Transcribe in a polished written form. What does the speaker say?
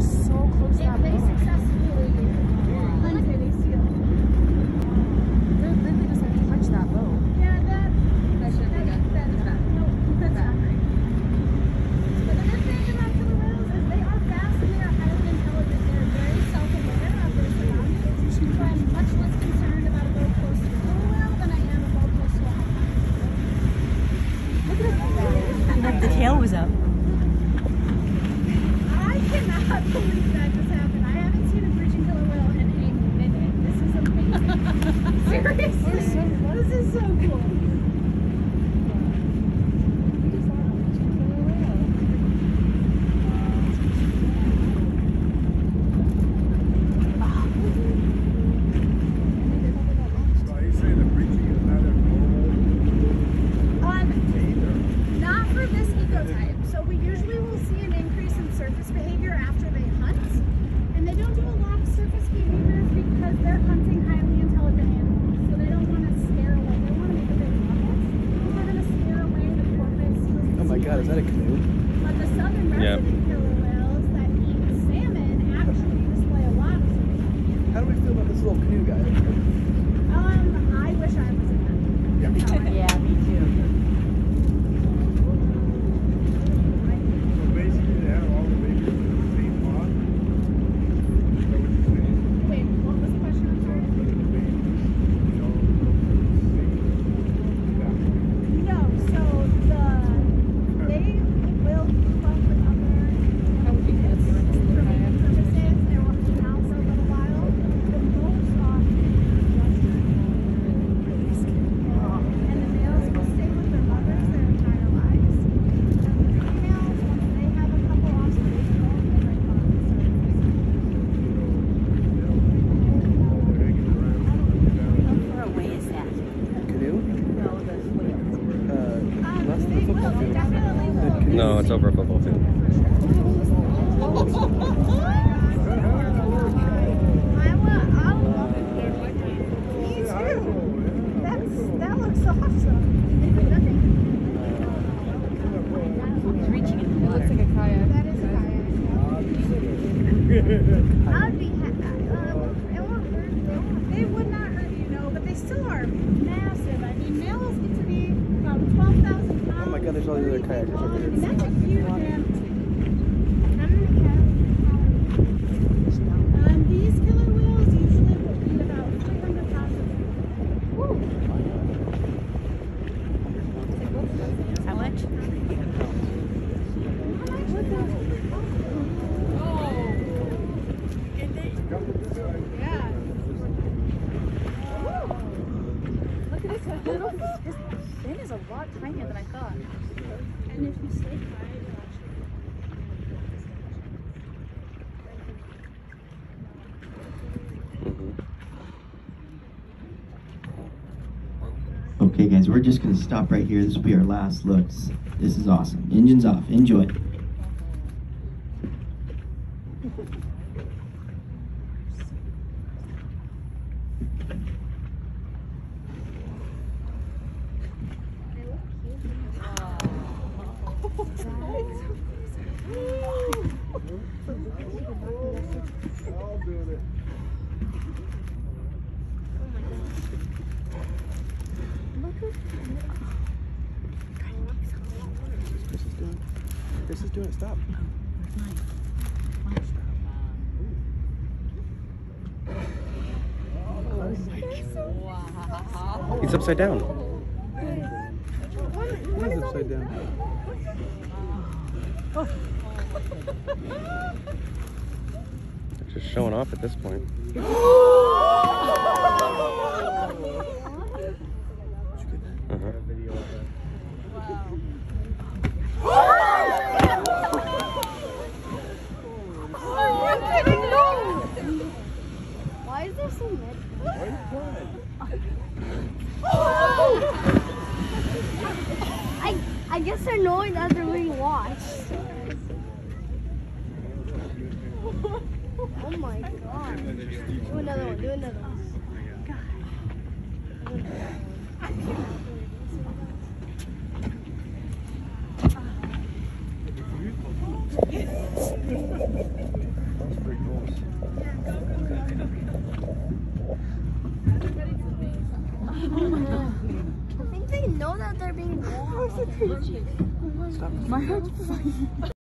so close to that They boat. successfully hunted a seal. They literally just like touched that boat. Yeah, that shouldn't be good. that's bad. No, that's not right. But the good thing about killer whales is they are fast and they are highly intelligent. They're very self-aware of their surroundings. So I'm much less concerned about a boat close to a killer whale than I am a boat close to a humpback. Look at this. The tail was up. I cannot believe that just happened. I haven't seen a breaching killer whale in a minute. This is amazing. Seriously. This is so cool. Not for this ecotype. So we usually will see an increase in surface behavior after they hunt. And they don't do a lot of surface behavior because they're hunting highly intelligent animals. So they don't want to scare away. They want to make a big ruckus. They're going to scare away the porpoise. Oh my god, is that a canoe? But the southern resident killer whales that eat salmon actually display a lot of surface behavior. How do we feel about this little canoe guy? I wish I was in that. Yeah, me too. Wait, what was the question? I'm sorry. No, so they will keep up with other units for mating purposes. They will hang out for a little while. The most often, and the males will stay with their mothers their entire lives. And the females, once they have a couple offspring, they'll break off the surface. How far away is that? Canoe? No, the whale. Less than a football field. Definitely will. No, it's over a football field. That looks awesome. He's reaching in the It water. looks like a kayak. That is a kayak. I'd be happy. It won't hurt. They would not hurt you, no, but they still are massive. I mean, males get to be about 12,000 pounds. Oh my god, there's all the other kayakers over I mean, here. that's a huge animal. How many cats? These killer whales usually will eat about 300 pounds of food. How much? Yeah. Look at this little. This thing is a lot tinier than I thought. And if you stay quiet, you'll actually. Okay guys, we're just gonna stop right here. This will be our last looks. This is awesome. Engines off. Enjoy. Chris is doing it. Stop. He's upside down. What is upside down? They're just showing off at this point. Why is there so much? I guess they're knowing that they're being watched. Oh my god. Do another one, do another one. know that they're being. Stop. My heart's